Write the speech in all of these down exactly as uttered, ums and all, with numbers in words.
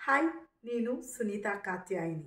Hi, నేను సునీత కాత్యాయిని.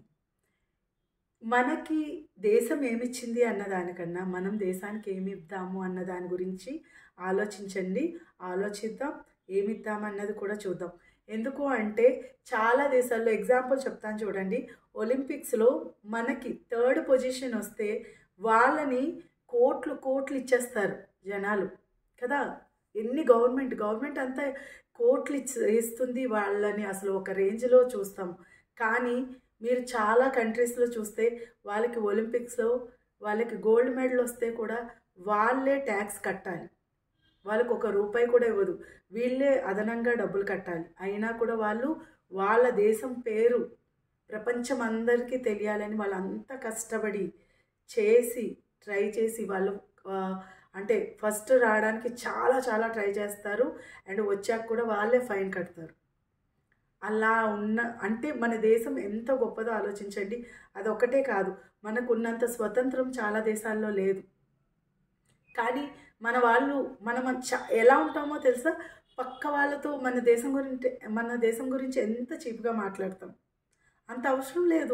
మనకి దేశం ఏమిచ్చింది అన్నదానికన్నా మనం దేశానికి ఏమి ఇద్దాము అన్న దాని గురించి ఆలోచించండి. ఆలోచిద్దాం. ఏమిద్దామన్నది కూడా చూద్దాం. ఎందుకు అంటే చాలా దేశాల్లో ఎగ్జాంపుల్ చెప్తాను చూడండి. ఒలింపిక్స్‌లో మనకి థర్డ్ పొజిషన్ వస్తే వాళ్ళని కోట్లు కోట్లు ఇచ్చేస్తారు జనాలు కదా! ఎన్ని గవర్నమెంట్ గవర్నమెంట్ అంతా కోట్లు ఇచ్ ఇస్తుంది వాళ్ళని అసలు ఒక రేంజ్‌లో చూస్తాం. కానీ మీరు చాలా కంట్రీస్‌లో చూస్తే వాళ్ళకి ఒలింపిక్స్‌లో వాళ్ళకి గోల్డ్ మెడల్ వస్తే కూడా వాళ్ళే ట్యాక్స్ కట్టాలి. వాళ్ళకి ఒక రూపాయి కూడా ఇవ్వదు. వీళ్ళే అదనంగా డబ్బులు కట్టాలి. అయినా కూడా వాళ్ళు వాళ్ళ దేశం పేరు ప్రపంచం అందరికీ తెలియాలని వాళ్ళంతా కష్టపడి చేసి ట్రై చేసి వాళ్ళు ఆహ్, అంటే ఫస్ట్ రావడానికి చాలా చాలా ట్రై చేస్తారు. అండ్ వచ్చాక కూడా వాళ్ళే ఫైన్ కడతారు. అలా ఉన్న అంటే మన దేశం ఎంత గొప్పదో ఆలోచించండి. అదొక్కటే కాదు, మనకున్నంత స్వతంత్రం చాలా దేశాల్లో లేదు. కానీ మన వాళ్ళు మనం చ ఎలా ఉంటామో తెలుసా? పక్క వాళ్ళతో మన దేశం గురించి మన దేశం గురించి ఎంత చీప్‌గా మాట్లాడతాం. అంత అవసరం లేదు.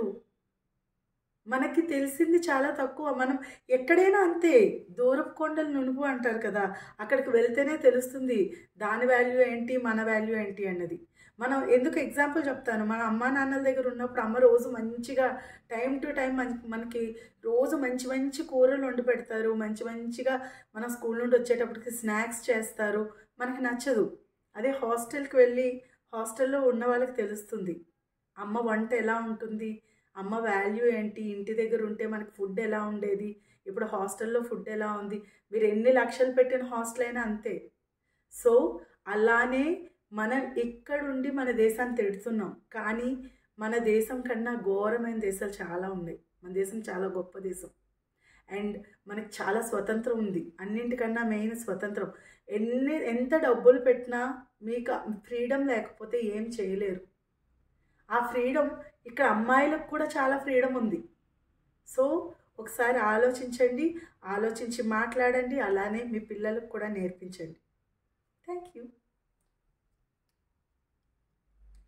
మనకి తెలిసింది చాలా తక్కువ. మనం ఎక్కడైనా అంతే. దూరపు కొండలు నునుపు అంటారు కదా! అక్కడికి వెళ్తేనే తెలుస్తుంది దాని వాల్యూ ఏంటి, మన వాల్యూ ఏంటి అన్నది. మనం ఎందుకు ఎగ్జాంపుల్ చెప్తాను. మన అమ్మా నాన్నల దగ్గర ఉన్నప్పుడు అమ్మ రోజు మంచిగా టైమ్ టు టైమ్ మన్ మనకి రోజు మంచి మంచి కూరలు వండి పెడతారు. మంచి మంచిగా మనం స్కూల్ నుండి వచ్చేటప్పటికి స్నాక్స్ చేస్తారు. మనకి నచ్చదు. అదే హాస్టల్‌కి వెళ్ళి హాస్టల్‌లో ఉన్న వాళ్ళకి తెలుస్తుంది. అమ్మ వంట ఎలా ఉంటుంది? అమ్మ వాల్యూ ఏంటి? ఇంటి దగ్గర ఉంటే మనకి ఫుడ్ ఎలా ఉండేది? ఇప్పుడు హాస్టల్‌లో ఫుడ్ ఎలా ఉంది? మీరు ఎన్ని లక్షలు పెట్టిన హాస్టల్ అయినా అంతే. సో, అలానే మనం ఇక్కడుండి మన దేశాన్ని తిడుతున్నాం. కానీ మన దేశం కన్నా ఘోరమైన దేశాలు చాలా ఉన్నాయి. మన దేశం చాలా గొప్ప దేశం. అండ్ మనకి చాలా స్వతంత్రం ఉంది. అన్నింటికన్నా మెయిన్ స్వతంత్రం. ఎన్ని ఎంత డబ్బులు పెట్టినా మీకు ఫ్రీడమ్ లేకపోతే ఏం చేయలేరు. ఆ ఫ్రీడమ్ ఇక్కడ అమ్మాయిలకు కూడా చాలా ఫ్రీడమ్ ఉంది. సో, ఒకసారి ఆలోచించండి. ఆలోచించి మాట్లాడండి. అలానే మీ పిల్లలకు కూడా నేర్పించండి. Thank you.